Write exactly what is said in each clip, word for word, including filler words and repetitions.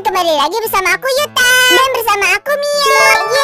kembali lagi bersama aku Yuta dan bersama aku Mio.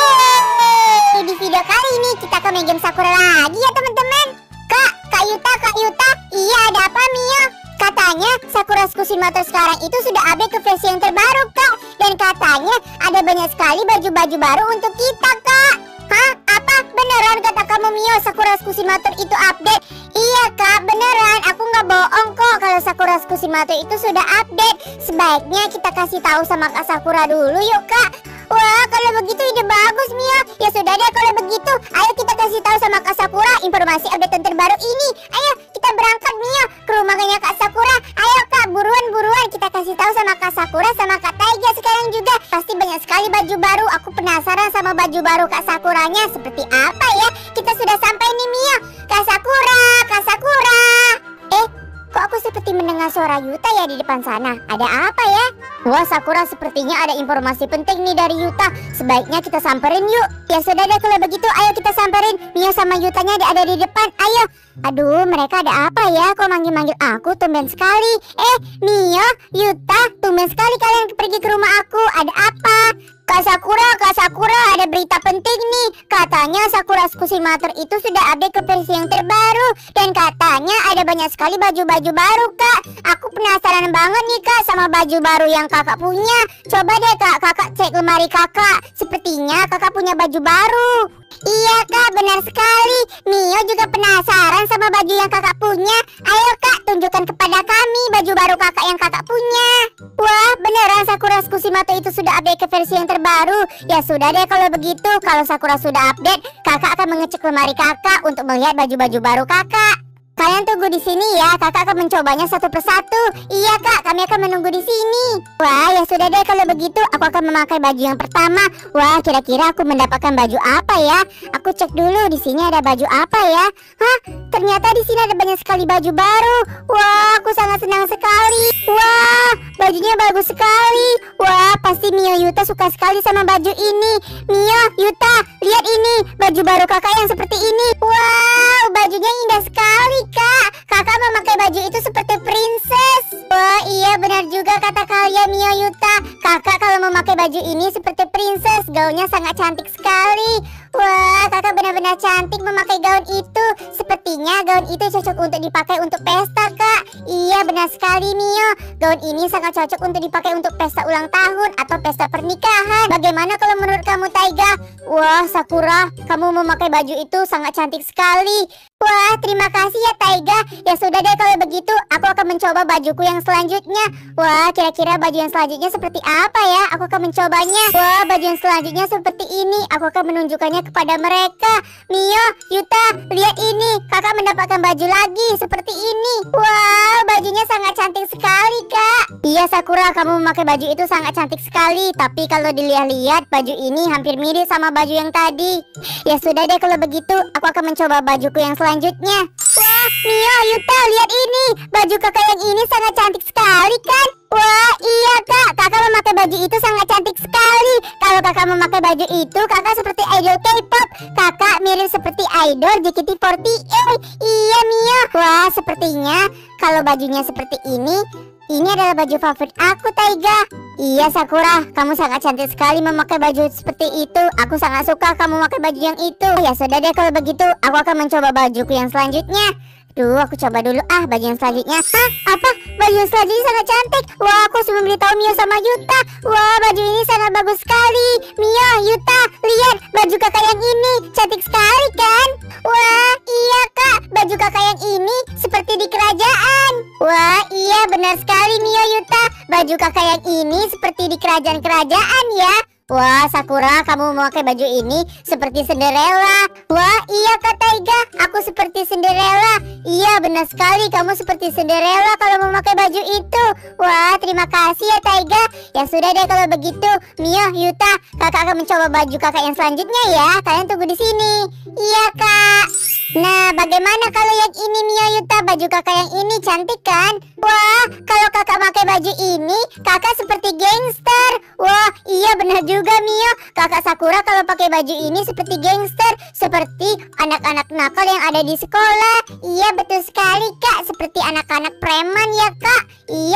Yeay! Di video kali ini kita akan main game Sakura lagi ya teman-teman. Kak, Kak Yuta, Kak Yuta. Iya, ada apa Mio? Katanya Sakura School Simulator sekarang itu sudah update ke versi yang terbaru Kak. Dan katanya ada banyak sekali baju-baju baru untuk kita Kak. Hah? Apa? Beneran kata kamu Mio Sakura School Simulator itu update? Iya Kak, beneran. Aku nggak bohong kok kalau Sakura School Simulator itu sudah update. Sebaiknya kita kasih tahu sama Kak Sakura dulu yuk Kak. Wah, kalau begitu ide bagus Mio. Ya sudah deh kalau begitu. Ayo kita kasih tahu sama Kak Sakura informasi update terbaru ini. Ayo kita berangkat Mio ke rumahnya Kak Sakura. Ayo Kak, buruan-buruan kita kasih tahu sama Kak Sakura sama Kak Taiga sekarang juga. Pasti banyak sekali baju baru. Aku penasaran sama baju baru Kak Sakuranya seperti apa ya. Kita sudah sampai nih Mio. Kak Sakura, Kak Sakura. Eh, kok aku seperti mendengar suara Yuta ya di depan sana? Ada apa ya? Wah Sakura, sepertinya ada informasi penting nih dari Yuta. Sebaiknya kita samperin yuk. Ya sudah deh kalau begitu, ayo kita samperin. Mio sama Yutanya ada di depan. Ayo. Aduh, mereka ada apa ya? Kok manggil-manggil aku tumben sekali? Eh, Mio, Yuta, tumben sekali kalian pergi ke rumah aku. Ada apa? Kak Sakura, Kak Sakura, ada berita penting nih. Katanya Sakura School Simulator itu sudah update ke versi yang terbaru. Dan katanya ada banyak sekali baju-baju baru Kak. Aku penasaran banget nih Kak sama baju baru yang kakak punya. Coba deh Kak, kakak cek lemari kakak. Sepertinya kakak punya baju baru. Iya Kak, benar sekali. Mio juga penasaran sama baju yang kakak punya. Ayo Kak, tunjukkan kepada kami baju baru kakak yang kakak punya. Wah, beneran Sakura School Simulator itu sudah update ke versi yang terbaru. Ya sudah deh kalau begitu. Kalau Sakura sudah update, kakak akan mengecek lemari kakak untuk melihat baju-baju baru kakak. Kalian tunggu di sini ya, kakak akan mencobanya satu persatu. Iya Kak, kami akan menunggu di sini. Wah, ya sudah deh kalau begitu, aku akan memakai baju yang pertama. Wah, kira-kira aku mendapatkan baju apa ya? Aku cek dulu di sini ada baju apa ya? Hah, ternyata di sini ada banyak sekali baju baru. Wah, aku sangat senang sekali. Wah, bajunya bagus sekali. Wah, pasti Mio Yuta suka sekali sama baju ini. Mio, Yuta, lihat ini baju baru kakak yang seperti ini. Wow, bajunya indah sekali Kak. Kakak memakai baju itu seperti princess. Wah iya benar juga kata kalian Mio Yuta. Kakak kalau memakai baju ini seperti princess. Gaunnya sangat cantik sekali. Wah kakak benar-benar cantik memakai gaun itu. Sepertinya gaun itu cocok untuk dipakai untuk pesta Kak. Iya benar sekali Mio. Gaun ini sangat cocok untuk dipakai untuk pesta ulang tahun atau pesta pernikahan. Bagaimana kalau menurut kamu Taiga? Wah Sakura, kamu memakai baju itu sangat cantik sekali. Wah, terima kasih ya Taiga. Ya sudah deh kalau begitu, aku akan mencoba bajuku yang selanjutnya. Wah, kira-kira baju yang selanjutnya seperti apa ya? Aku akan mencobanya. Wah, baju yang selanjutnya seperti ini. Aku akan menunjukkannya kepada mereka. Mio, Yuta, lihat ini. Kakak mendapatkan baju lagi seperti ini. Wah, bajunya sangat cantik sekali Kak. Iya Sakura, kamu memakai baju itu sangat cantik sekali. Tapi kalau dilihat-lihat, baju ini hampir mirip sama baju yang tadi. Ya sudah deh kalau begitu, aku akan mencoba bajuku yang selanjutnya. Selanjutnya, wah Mio, Yuta, lihat ini. Baju kakak yang ini sangat cantik sekali kan? Wah iya Kak, kakak memakai baju itu sangat cantik sekali. Kalau kakak memakai baju itu, kakak seperti idol K-pop. Kakak mirip seperti idol J K T empat delapan. Iya Mio. Wah sepertinya kalau bajunya seperti ini, ini adalah baju favorit aku Taiga. Iya Sakura, kamu sangat cantik sekali memakai baju seperti itu. Aku sangat suka kamu memakai baju yang itu. Ya sudah deh kalau begitu, aku akan mencoba bajuku yang selanjutnya. Duh, aku coba dulu ah baju yang selanjutnya. Hah? Apa? Baju yang selanjutnya sangat cantik. Wah, aku harus memberitahu Mio sama Yuta. Wah, baju ini sangat bagus sekali. Mio, Yuta, lihat baju kakak yang ini. Cantik sekali kan? Wah, iya Kak. Baju kakak yang ini seperti di kerajaan. Wah, iya benar sekali Mio, Yuta. Baju kakak yang ini seperti di kerajaan-kerajaan ya. Wah Sakura, kamu memakai baju ini seperti Cinderella. Wah iya Kak Taiga, aku seperti Cinderella. Iya benar sekali, kamu seperti Cinderella kalau memakai baju itu. Wah terima kasih ya Taiga. Ya sudah deh kalau begitu, Mio, Yuta, kakak akan mencoba baju kakak yang selanjutnya ya. Kalian tunggu di sini. Iya Kak. Nah bagaimana kalau yang ini Mio, Yuta? Baju kakak yang ini cantik kan? Wah kalau kakak pakai baju ini, kakak seperti gangster. Wah iya benar juga Mio. Kakak Sakura kalau pakai baju ini seperti gangster, seperti anak-anak nakal yang ada di sekolah. Iya betul sekali Kak, seperti anak-anak preman ya Kak. Iya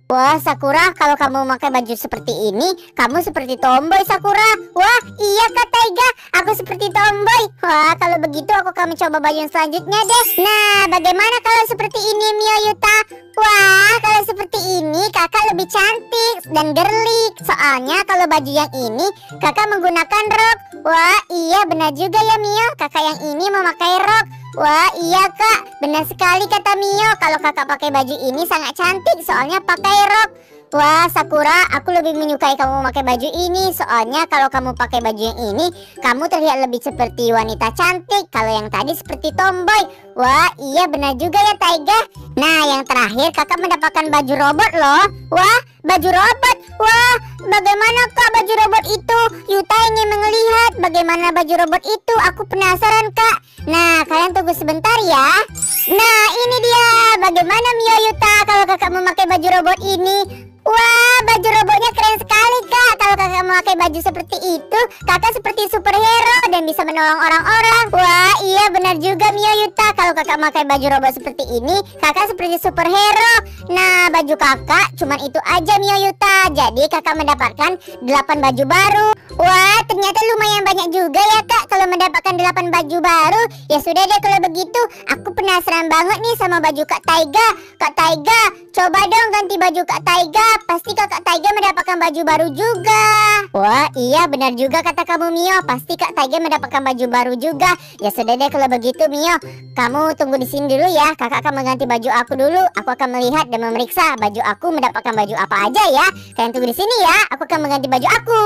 Wah, Sakura, kalau kamu pakai baju seperti ini, kamu seperti tomboy, Sakura. Wah, iya Kak Taiga, aku seperti tomboy. Wah, kalau begitu aku akan mencoba baju yang selanjutnya deh. Nah, bagaimana kalau seperti ini, Mio Yuta? Wah, kalau seperti ini kakak lebih cantik dan girly. Soalnya kalau baju yang ini kakak menggunakan rok. Wah, iya benar juga ya Mio, kakak yang ini memakai rok. Wah, iya Kak, benar sekali kata Mio. Kalau kakak pakai baju ini sangat cantik soalnya pakai rok. Wah, Sakura, aku lebih menyukai kamu memakai baju ini. Soalnya kalau kamu pakai baju yang ini, kamu terlihat lebih seperti wanita cantik. Kalau yang tadi seperti tomboy. Wah, iya benar juga ya Taiga. Nah, yang terakhir kakak mendapatkan baju robot loh. Wah, baju robot. Wah, bagaimana Kak baju robot itu? Yuta ingin melihat bagaimana baju robot itu. Aku penasaran Kak. Nah, kalian tunggu sebentar ya. Nah, ini dia. Bagaimana Mio Yuta kalau kakak memakai baju robot ini? Wah, baju robotnya keren sekali Kak. Kalau kakak memakai baju seperti itu, kakak seperti superhero dan bisa menolong orang-orang. Wah, iya benar juga Mio Yuta. Kalau kakak memakai baju robot seperti ini, kakak seperti superhero. Nah, baju kakak cuman itu aja Mio Yuta. Jadi kakak mendapatkan delapan baju baru. Wah, ternyata lumayan banyak juga ya Kak kalau mendapatkan delapan baju baru. Ya sudah deh kalau begitu, aku penasaran banget nih sama baju Kak Taiga. Kak Taiga, coba dong ganti baju Kak Taiga. Pasti Kak Taiga mendapatkan baju baru juga. Wah, iya benar juga kata kamu Mio. Pasti Kak Taiga mendapatkan baju baru juga. Ya sudah deh kalau begitu Mio, kamu tunggu di sini dulu ya. Kakak akan mengganti baju aku dulu. Aku akan melihat dan memeriksa baju aku mendapatkan baju apa aja ya. Kalian tunggu di sini ya. Aku akan mengganti baju aku.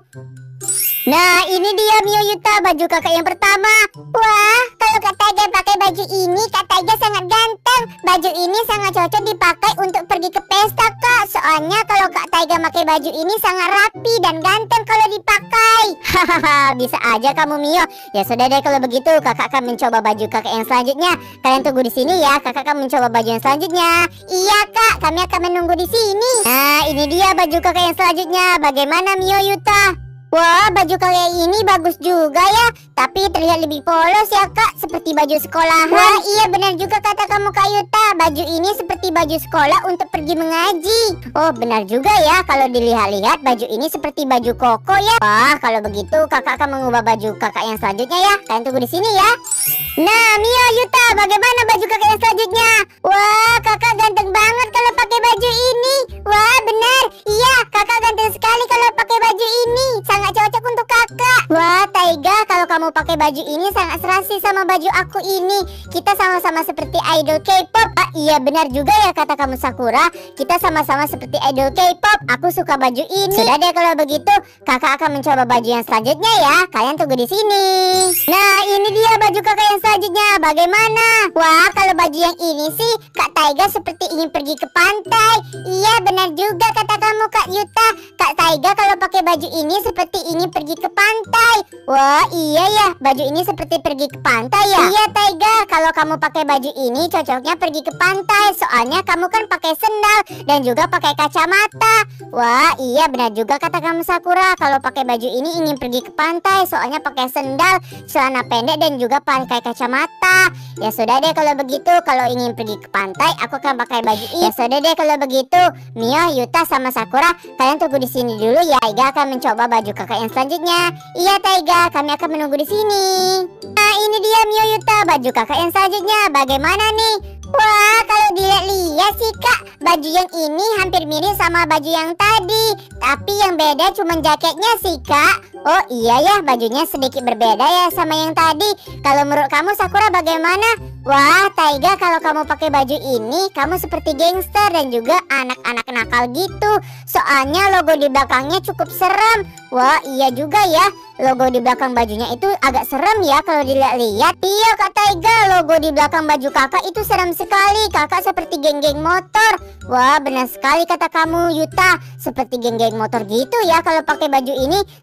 Nah, ini dia Mio Yuta, baju kakak yang pertama. Wah, kalau Kak Taiga pakai baju ini, Kak Taiga sangat ganteng. Baju ini sangat cocok dipakai untuk pergi ke pesta Kak. Soalnya kalau Kak Taiga pakai baju ini sangat rapi dan ganteng kalau dipakai. Hahaha, bisa aja kamu Mio. Ya sudah deh kalau begitu, kakak akan mencoba baju kakak yang selanjutnya. Kalian tunggu di sini ya, kakak akan mencoba baju yang selanjutnya. Iya Kak, kami akan menunggu di sini. Nah, ini dia baju kakak yang selanjutnya. Bagaimana Mio Yuta? Wah, baju kayak ini bagus juga ya. Tapi terlihat lebih polos ya Kak, seperti baju sekolahan. Wah, iya benar juga kata kamu Kak Yuta. Baju ini seperti baju sekolah untuk pergi mengaji. Oh, benar juga ya. Kalau dilihat-lihat baju ini seperti baju koko ya. Wah, kalau begitu kakak akan mengubah baju kakak yang selanjutnya ya. Kalian tunggu di sini ya. Nah, Mio Yuta, bagaimana baju kakak yang selanjutnya? Wah, kakak ganteng banget kalau pakai baju ini. Wah, benar. Iya, kakak ganteng sekali kalau pakai baju ini. Sangat cocok untuk kakak. Wah, Taiga, kalau kamu pakai baju ini sangat serasi sama baju aku ini. Kita sama-sama seperti idol K-pop. Ah, iya benar juga ya kata kamu Sakura. Kita sama-sama seperti idol K-pop. Aku suka baju ini. Sudah deh kalau begitu, kakak akan mencoba baju yang selanjutnya ya. Kalian tunggu di sini. Nah, ini dia baju kakak yang selanjutnya. Bagaimana? Wah, kalau baju yang ini sih Kak Taiga seperti ingin pergi ke pantai. Iya benar juga kata kamu Kak Yuta. Kak Taiga kalau pakai baju ini seperti ingin pergi ke pantai. Wah, iya ya, baju ini seperti pergi ke pantai ya. Iya Taiga, kalau kamu pakai baju ini cocoknya pergi ke pantai. Soalnya kamu kan pakai sendal dan juga pakai kacamata. Wah, iya benar juga kata kamu Sakura. Kalau pakai baju ini ingin pergi ke pantai. Soalnya pakai sendal, celana pendek dan juga pakai kacamata. Ya sudah deh kalau begitu, kalau ingin pergi ke pantai aku akan pakai baju ini. Ya sudah deh kalau begitu, Mio, Yuta sama Sakura, kalian tunggu di sini dulu ya. Taiga akan mencoba baju kakak yang selanjutnya. Iya Taiga, kami akan menunggu di sini. Nah, ini dia Mio Yuta, baju kakak yang selanjutnya. Bagaimana nih? Wah, kalau dilihat-lihat sih Kak, baju yang ini hampir mirip sama baju yang tadi. Tapi yang beda cuma jaketnya sih Kak. Oh iya ya, bajunya sedikit berbeda ya sama yang tadi. Kalau menurut kamu Sakura bagaimana? Wah, Taiga, kalau kamu pakai baju ini, kamu seperti gangster dan juga anak-anak nakal gitu. Soalnya logo di belakangnya cukup serem. Wah, iya juga ya. Logo di belakang bajunya itu agak serem ya kalau dilihat-lihat. Iya Kak Taiga, logo di belakang baju kakak itu serem sekali. Kakak seperti geng-geng motor. Wah, benar sekali kata kamu Yuta. Seperti geng-geng motor gitu ya kalau pakai baju ini. Serem juga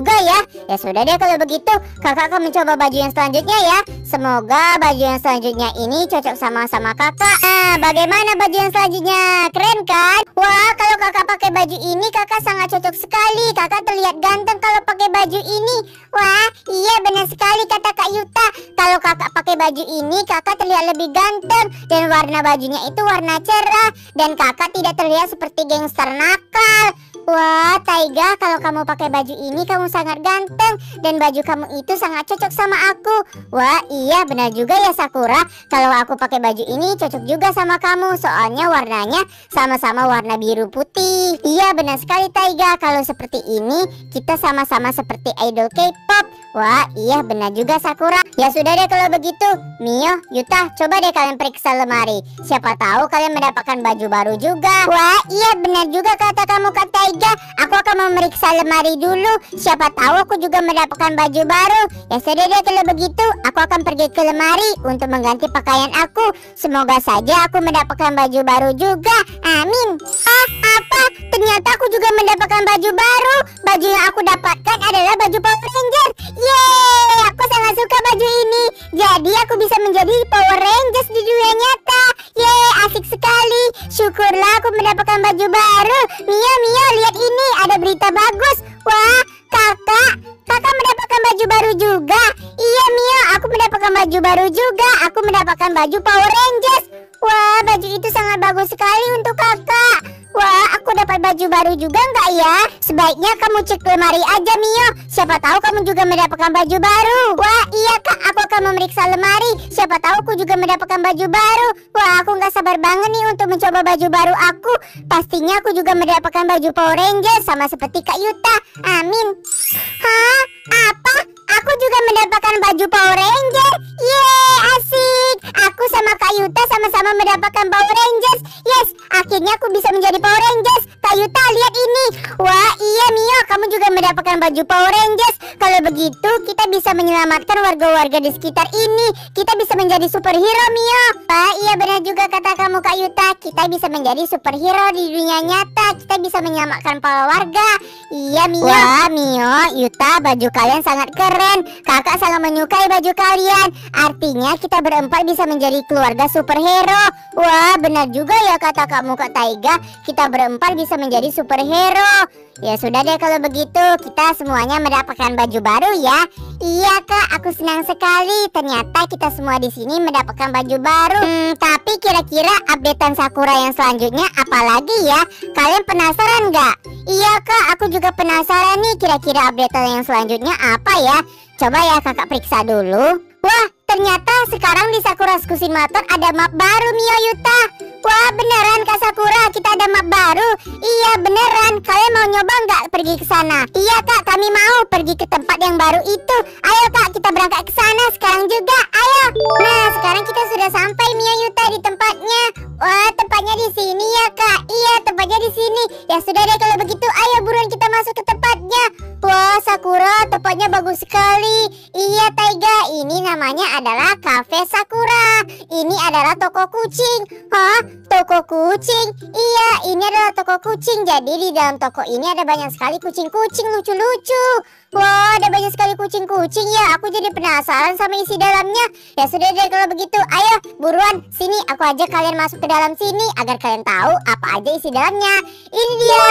juga ya. Ya sudah deh kalau begitu, kakak akan mencoba baju yang selanjutnya ya. Semoga baju yang selanjutnya ini cocok sama-sama kakak. Nah, bagaimana baju yang selanjutnya? Keren kan? Wah, kalau kakak pakai baju ini kakak sangat cocok sekali. Kakak terlihat ganteng kalau pakai baju ini. Wah, iya benar sekali kata Kak Yuta. Kalau kakak pakai baju ini kakak terlihat lebih ganteng. Dan warna bajunya itu warna cerah. Dan kakak tidak terlihat seperti gangster nakal. Wah, Taiga, kalau kamu pakai baju ini kamu sangat ganteng. Dan baju kamu itu sangat cocok sama aku. Wah, iya benar juga ya Sakura. Kalau aku pakai baju ini cocok juga sama kamu. Soalnya warnanya sama-sama warna biru putih. Iya benar sekali Taiga. Kalau seperti ini kita sama-sama seperti idol K-pop. Wah, iya benar juga Sakura. Ya sudah deh kalau begitu, Mio, Yuta, coba deh kalian periksa lemari. Siapa tahu kalian mendapatkan baju baru juga. Wah, iya benar juga kata kamu Kak Taiga. Aku akan memeriksa lemari dulu. Siapa tahu aku juga mendapatkan baju baru. Ya sudah deh kalau begitu, aku akan pergi ke lemari untuk mengganti pakaian aku. Semoga saja aku mendapatkan baju baru juga. Amin. Ah, apa? Ternyata aku juga mendapatkan baju baru. Baju yang aku dapatkan adalah baju Power Ranger. Yeay, aku sangat suka baju ini. Jadi aku bisa menjadi Power Rangers di dunia nyata. Yeay, asik sekali. Syukurlah aku mendapatkan baju baru. Mio, Mio, lihat ini, ada berita bagus. Wah, kakak, kakak mendapatkan baju baru juga. Iya Mio, aku mendapatkan baju baru juga. Aku mendapatkan baju Power Rangers. Wah, baju itu sangat bagus sekali untuk kakak. Wah, aku dapat baju baru juga nggak ya? Sebaiknya kamu cek lemari aja Mio. Siapa tahu kamu juga mendapatkan baju baru. Wah, iya kak, aku akan memeriksa lemari. Siapa tahu aku juga mendapatkan baju baru. Wah, aku nggak sabar banget nih untuk mencoba baju baru aku. Pastinya aku juga mendapatkan baju Power Ranger sama seperti Kak Yuta. Amin. Hah? Apa? Aku juga mendapatkan baju Power Ranger. Yeay, asik. Aku sama Kak Yuta sama-sama mendapatkan Power Rangers. Yes, akhirnya aku bisa menjadi Power Rangers. Kak Yuta, lihat ini. Wah, iya Mio, kamu juga mendapatkan baju Power Rangers. Kalau begitu, kita bisa menyelamatkan warga-warga di sekitar ini. Kita bisa menjadi superhero, Mio. Wah, iya benar juga kata kamu Kak Yuta. Kita bisa menjadi superhero di dunia nyata. Kita bisa menyelamatkan para warga. Iya Mio. Wah, Mio, Yuta, baju kalian sangat keren. Kakak sangat menyukai baju kalian. Artinya kita berempat bisa menjadi keluarga superhero. Wah, benar juga ya kata kamu Kak Taiga. Kita berempat bisa menjadi superhero. Ya sudah deh kalau begitu, kita semuanya mendapatkan baju baru ya. Iya kak, aku senang sekali. Ternyata kita semua di sini mendapatkan baju baru. Hmm, tapi kira-kira updatean Sakura yang selanjutnya apa lagi ya? Kalian penasaran nggak? Iya kak, aku juga penasaran nih. Kira-kira updatean yang selanjutnya apa ya? Coba ya kakak periksa dulu. Wah, ternyata sekarang di Sakura School Simulator ada map baru Mio Yuta. Wah, beneran Kak Sakura, kita ada map baru. Iya, beneran. Kalian mau nyoba nggak pergi ke sana? Iya Kak, kami mau pergi ke tempat yang baru itu. Ayo Kak, kita berangkat ke sana sekarang juga. Ayo. Nah, sekarang kita sudah sampai Mio Yuta di tempatnya. Wah, tempatnya di sini ya Kak. Iya, tempatnya di sini. Ya sudah deh kalau begitu, ayo buruan kita masuk ke tempatnya. Wah, Sakura, tempatnya bagus sekali. Iya Taiga, ini namanya adalah Cafe Sakura. Ini adalah toko kucing. Hah? Toko kucing? Iya, ini adalah toko kucing. Jadi di dalam toko ini ada banyak sekali kucing-kucing lucu-lucu. Wah, ada banyak sekali kucing-kucing ya. Aku jadi penasaran sama isi dalamnya. Ya sudah deh kalau begitu, ayo buruan sini. Aku ajak kalian masuk ke dalam sini agar kalian tahu apa aja isi dalamnya. Ini dia.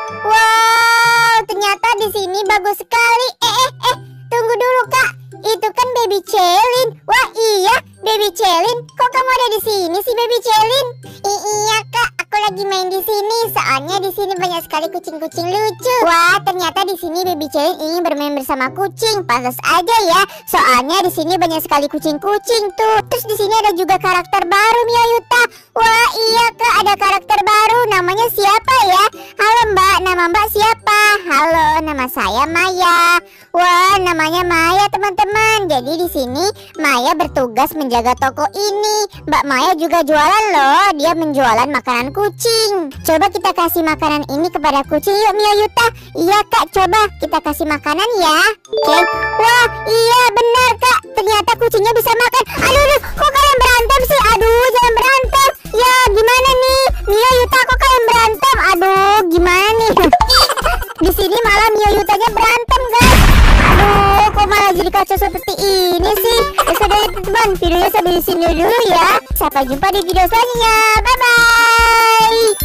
Wow, ternyata di sini bagus sekali. Eh eh eh, tunggu dulu Kak. Itu kan Baby Celine. Wah iya, Baby Celine. Kok kamu ada di sini sih Baby Celine? I iya Kak, aku lagi main di sini. Soalnya di sini banyak sekali kucing-kucing lucu. Wah, ternyata di sini Baby Celine ingin bermain bersama kucing. Pantas aja ya. Soalnya di sini banyak sekali kucing-kucing tuh. Terus di sini ada juga karakter baru Mio Yuta. Wah iya Kak, ada karakter baru. Namanya siapa ya? Halo Mbak, nama Mbak siapa? Halo, nama saya Maya. Wah, namanya Maya teman-teman. Jadi di sini Maya bertugas menjaga toko ini. Mbak Maya juga jualan loh. Dia menjualan makanan kucing. Coba kita kasih makanan ini kepada kucing yuk Mio Yuta. Iya Kak, coba kita kasih makanan ya. Oke. Wah, iya benar Kak. Ternyata kucingnya bisa makan. Aduh, aduh, kok kalian berantem sih? Aduh, jangan berantem. Ya, gimana nih? Mio Yuta, kok kalian berantem? Aduh, gimana nih? Di sini malah Mio Yutanya berantem guys. jadi kacau seperti ini sih? Ya sudah ya teman-teman, videonya sampai di sini dulu ya. Sampai jumpa di video selanjutnya. Bye bye.